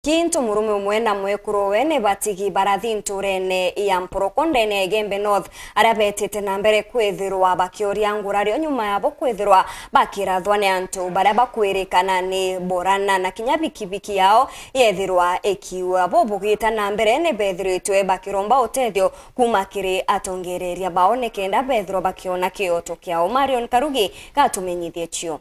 Kinto murume umwe na mwekuru wene batigi barathi nturene ya Mporokondene Gembe North aria betete na mbere kwithirwa bakioria ngurario nyuma yabo kwithirwa bakirathwa ni antu baria bakwirikana ni borana na kinya bikibiki yao yethirwa ekiwa bo bugita na mbere ne bethiritwe bakiromba utethio kuma kiri atongereria baone kenda bethirwa bakiona kioto kiao. Marion Karugi gatumenyithie chio.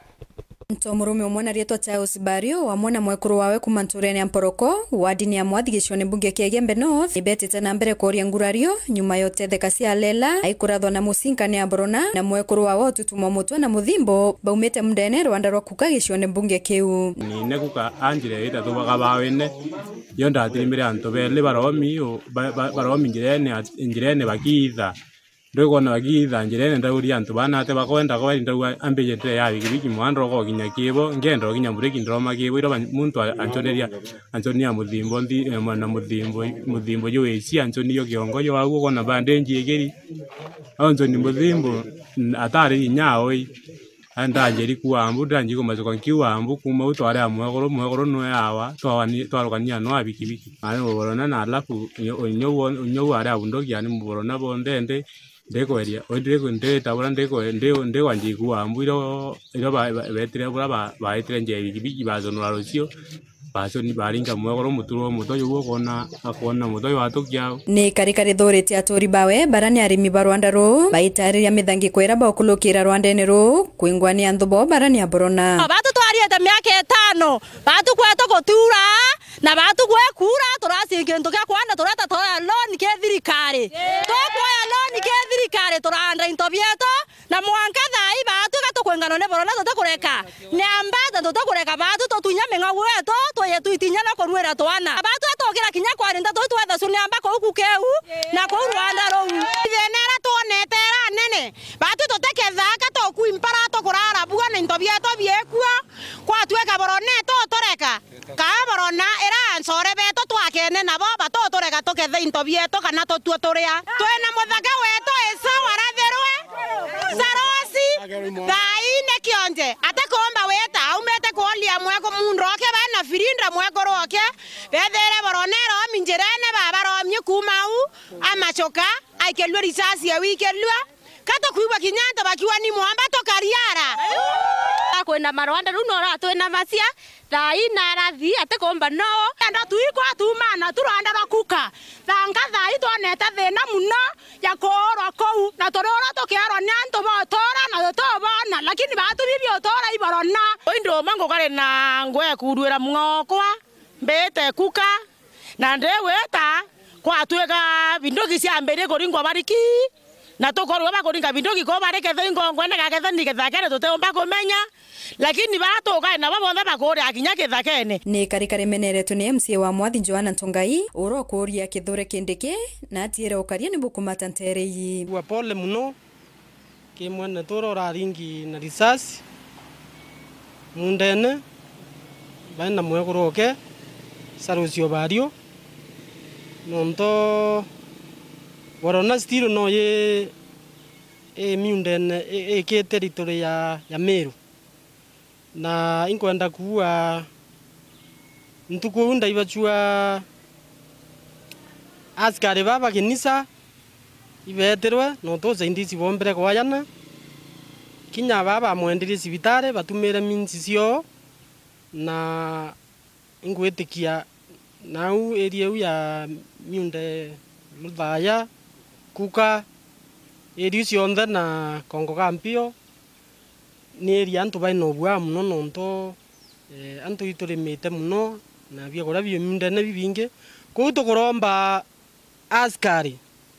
Nto murume umwe na rietwa Charles Bario wa mwana mwekuru wawe kuma nturene ya Mporoko wadini ya mwathigishone bunge kia Gembe North ibetete na mbere kuria ngurario nyuma yote theka cia lela aikurathwa na musinkani ya Borona na mwekuru wawe tutuma mutwe na muthimbo baumite mndene Rwanda rwa kuka gishone bunge kiu ni nekuka anjire ita tubaga bawene yonda atirimire anto bele baromi njirene bakiitha ndogona bakiitha njirene ndauri antu bana ate bakwenda ko ndagwa ambeje tre ya biki mwandro ko kinya kibo ngendo kinya mureki ndroma kibo iro muntu antonia muthimbo na muthimbo yo eci antonio kiongo yo agu kona bandenji egeri anzoni muthimbo atari nyao anda njeri kuambu ndanji kumazuka kiwambu kuma utware amwegoro no yawa twarukania no abikibiki ano borona na alafu onyo ari abundoki ani borona bondende ndekoeria odreko tabura ndeko wanji kuambu iro betire bura baitire nje bikibiki bazonora rocio basoni baringa mwegoro muturo mutoyo gukona akona mutoyo watukia ni karikari thoreti atori bawe barani arimi ba Rwanda ro baitariria mithangi kwera bakulukira Rwandene ro kuingwania nthubo barani ya Borona batu twariete miaka 5 batu kweto gutura na batu gwekura turasi kintu kya kwanda turata toya loan ke thirikari tokwoya loan ke thirikari turanda into bieto na mwanka thai batu gatukwengano ne Borona tutakureka nyamba tutakureka batu totunya menga weto toye tuitinya na korwera twana batu atokira kinya kwarinda twetha sunyamba ko kukeu na ko Rwanda ro thenera tonetera nene batu toteketha katoku imparato kurara buga na into bieto biekua kwa tweka Borona toreka ka Borona era nsore beto twakene nabo bato toreka toketha into bieto kana totua toria twena muthaka weto eso waratherwe sarosi thaine kionje atakomba weta aumete kuolia mweko munroke bana firinda mweko roke bethere Boronero minjerene baba romye kumau amachoka aikelwa risasi ya wikelwa kato kuiba kinyanta bakiwa ni mwamba tokariara kwenda Rwanda runo ra twena macia thai na rathi atakomba no anda tuikwa tumana turanda rakuka thanga thai toneta thena muno ya korwa kou na torora tokiaro nyanto botora na tobana lakini batu bibio tora ibarona oindo mango kare na ngwe kurwera mwokwa mbete kuka na ndeweta kwa twega bindogi cia mbere koringwa bariki na tokorwa bakoringa bindogi ko bareke thingo ngwene gaketha nikethakene tuteomba kumenya lakini batoka na babonde bakore akinya kethakene ni karikare meneretu ni MC wa Mwathi Joana Ntongai uro kuria kithure kindike na atiere ukaria ni bukumata nterei wa pole muno ke mwana toro raringi na risasi mundene bana mwegoroke sarusio bario nonto Borona stilo no ye miundene ke territory ya Meru na inkwenda kuwa ntukuunda ibachua askari baba kinisa ibeterwe no toza indisi bombere kwayana kinya baba mwendire sibitare batumere minsi sio na ingwetikia nau area ya miunde Luthaya kuka area cionthe na Kongo Kampio ni area antu baino bwa muno nonto antu iturimite muno na bia kora bio mindene bibinge kuto kuromba askari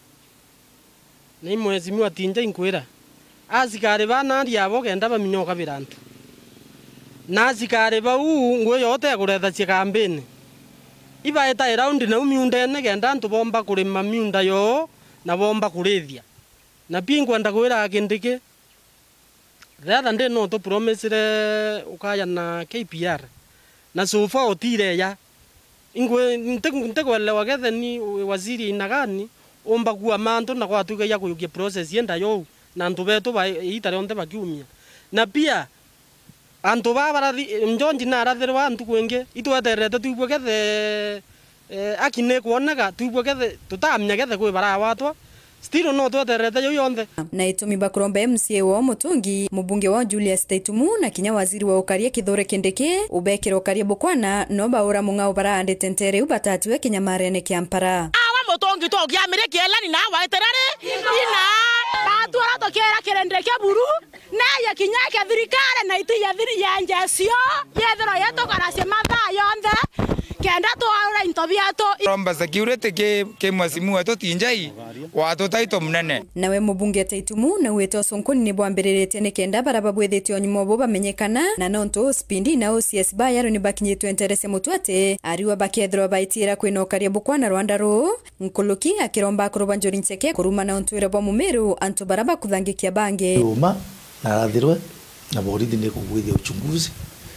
ni mwezi mwatinja inkwira askari bana ndiabo kenda baminyoka birantu na askari bau ngwe yote kuretha cia kambeni iba eta round na miundene kenda antu bomba kurima miunda yo na bomba kurethia na pingwa ndakwira kindike rather nde no to promise ukaya na KPR na sofa otire ya ingwe ntekwelewa gethe ni waziri inagani omba kuwa manto na kwa tuge ya kuyukia process yenda yo na ntu beto ba itare onte bakiumia na pia antu barathi njonji na rathirwa antu kwenge itweterete tuibwekethe akine kuoneka tuibwekethe tutamnyekethe kwi barawatwa stilo no tweterete yo yonthe na itumi bakuromba MCA wa Mutungi mubunge wa Julius Taitumu na kinya waziri wa ukaria Kithure Kindiki ubekero ukaria bukwana no baura mungao barande tentere ubatatiwe kinya marene kiampara awa Mutungi to giamire kielani na waiterare ina batu ara to kera kerendre ke buru na ya kinya ke thirikare na itu ya thiri ya njesio yethero yeto karase matha yonthe kenda to aura intobiato romba security ke mwasimu ato tinjai wato taito munene nawe mubunge Taitumu na weto sonkoni ni bwambirerete ne kenda baraba bwethete onyumo bo bamenyekana na nonto spindi na OCS bayaro ni bakinyetwe interese mutwate ariwa bakethro baitira kwino karia bukwana Rwanda ro nkuluki akiromba kurobanjori nseke kuruma na ontwira bo mumeru anto baraba kuthangikia bange uma na rathirwe na borithi ni kugwithia uchunguzi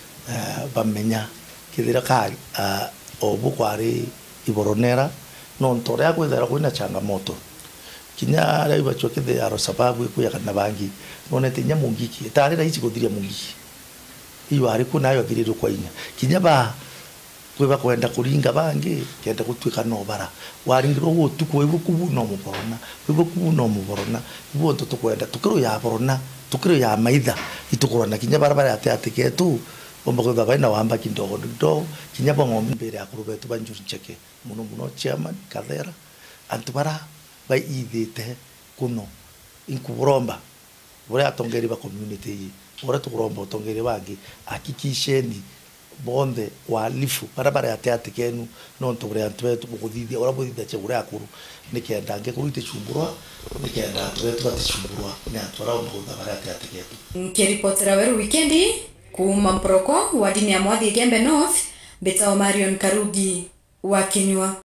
bamenya kithira kai obu kwari iboronera no ntore akwethera kwina changamoto kinya raiba chokethe aro sababu ikuya kana bangi none tinya mungiki tare raisi guthiria mungiki iyo ari kuna yo kiriru kwa inya kinya ba kweba kwenda kuringa bangi kenda gutwika no bara waringiro gutuko ibukubu no muborona ibukubu no muborona ibo nto tukwenda tukiro ya borona tukiro ya maitha itukorana kinya barabara ate ketu omba ko baina wamba kindogo ndo kinya bongo mbere akurube tubanjuri cheke muno chairman Kathera antubara bai ithite kuno inkuburomba bore atongeri ba community yi bore tukuromba utongeri bangi akikisheni bonde wa lifu barabara ate kenu no ntubure antwe tukuthithia ora buthithia chegure akuru nikenda nge kurite chumburwa nikenda tuwe chumburwa ne atwara umbuga barabara ate ketu nkiripotera weru weekendi kuma Mporoko wa dini ya Mwathi Gembe North Betao Marion Karugi wa Kinywa.